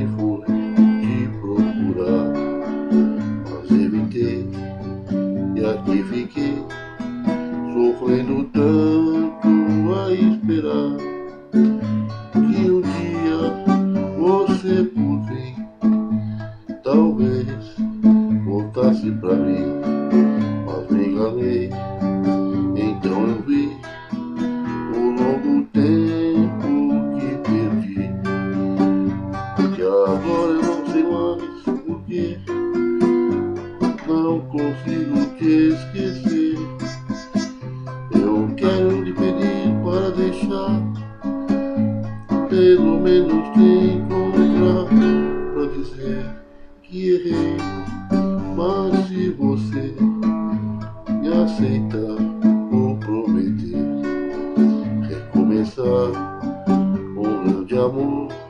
nem fui te procurar, mas evitei e aqui fiquei, sofrendo tanto a esperar que um dia você por fim talvez voltasse pra mim, mas me enganei. Então eu vi o longo tempo que perdi, que agora eu não sei mais porquê, não consigo te esquecer. Eu quero lhe pedir para deixar, pelo menos te encontrar, pra dizer que errei. Mas se você me aceitar, vou prometer recomeçar com grande amor.